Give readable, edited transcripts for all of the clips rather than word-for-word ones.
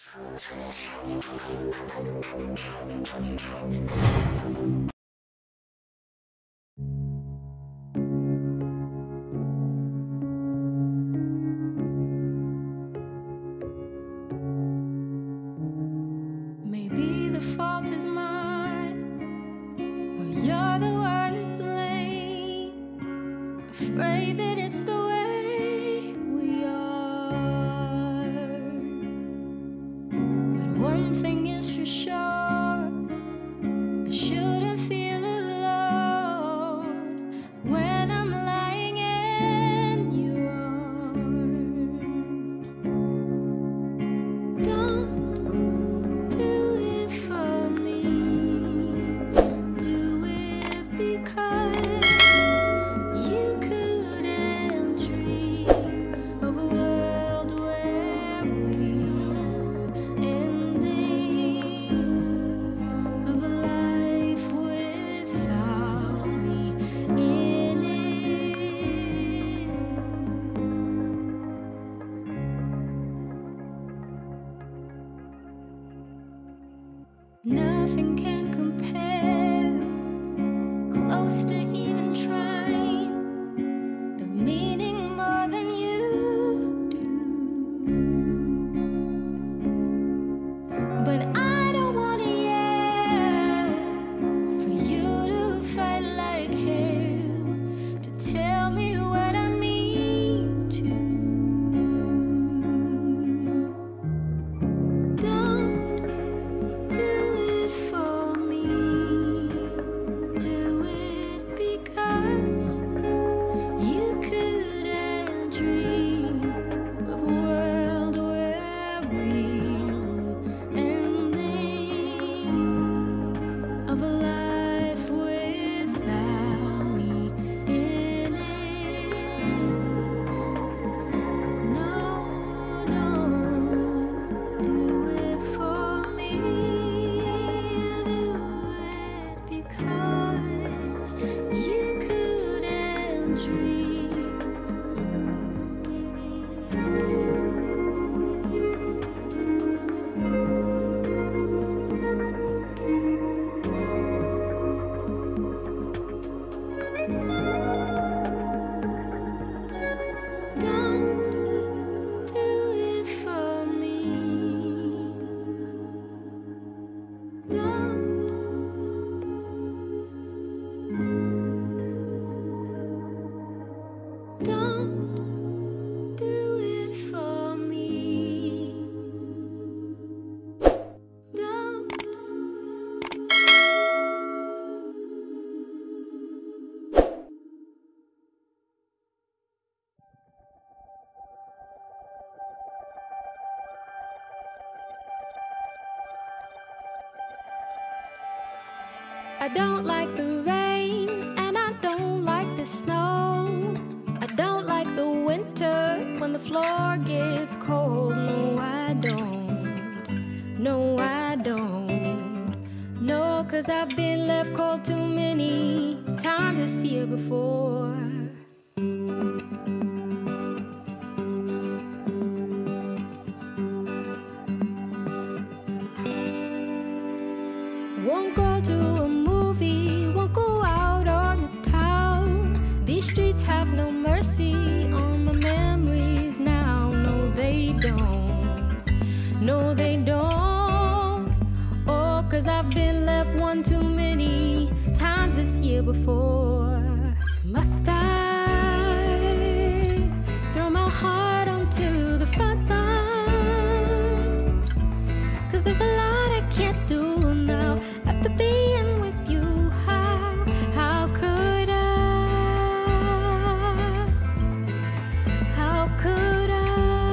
Maybe the fault is mine, or you're the one to blame. Afraid that it's the way we are. But one thing is for sure, I shouldn't feel alone when I'm lying in your arms. Don't do it for me, do it because you couldn't dream of a world where we would ending of a life without me in it. Nothing can compare, close to even trying, of meaning more than you do. But I don't want to yell for you to fight like hell, to tell me what I mean to. Don't do it for me, do it because you couldn't dream of a world where we would ending of a life without me in it. No, no, do it for me, do it because you couldn't dream. Don't do it for me. Don't. Don't do it for me. Don't. I don't like the rain, and I don't like the snow. I don't like the winter when the floor gets cold. No, I don't. No, I don't. No, 'cause I've been left cold too many times this year before. Won't go to a movie, won't go out on the town. These streets have no mercy on my memories now. No, they don't. No, they don't. Oh, 'cause I've been left one too many times this year before. So must I throw my heart onto the front lines? 'Cause there's a lot I can't do now after being with you. How could I? How could I?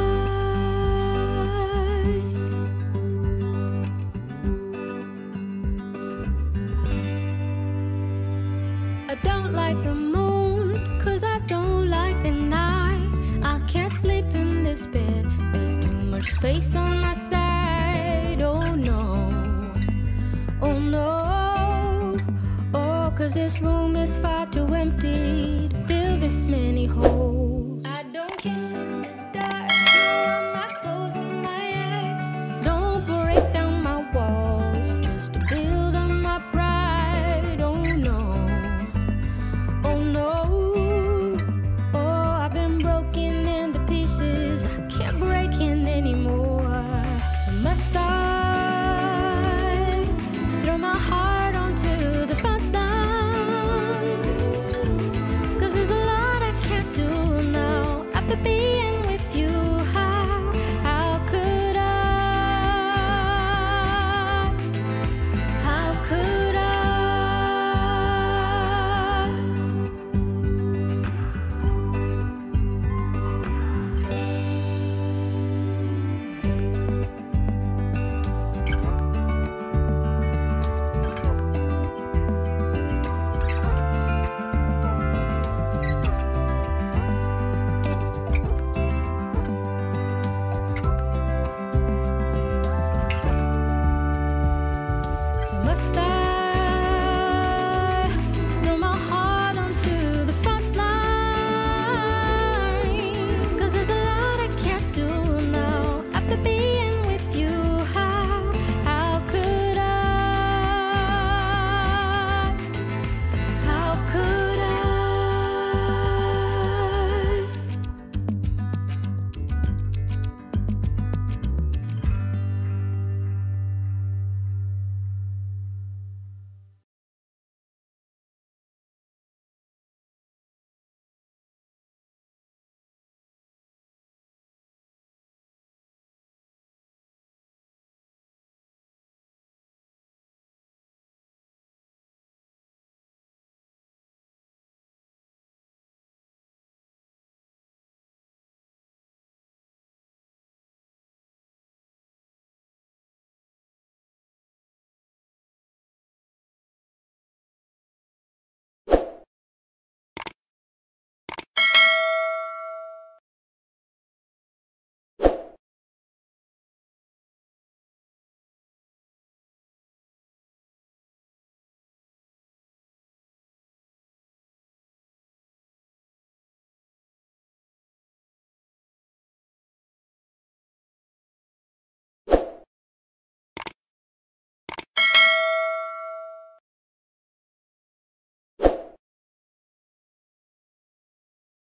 I don't like the moon, 'cause I don't like the night. I can't sleep in this bed, there's too much space on my side. Oh no, oh no, oh, 'cause this room is far too empty to fill this many holes. I don't kiss in the dark, no, I'm not closing my eyes. Don't start.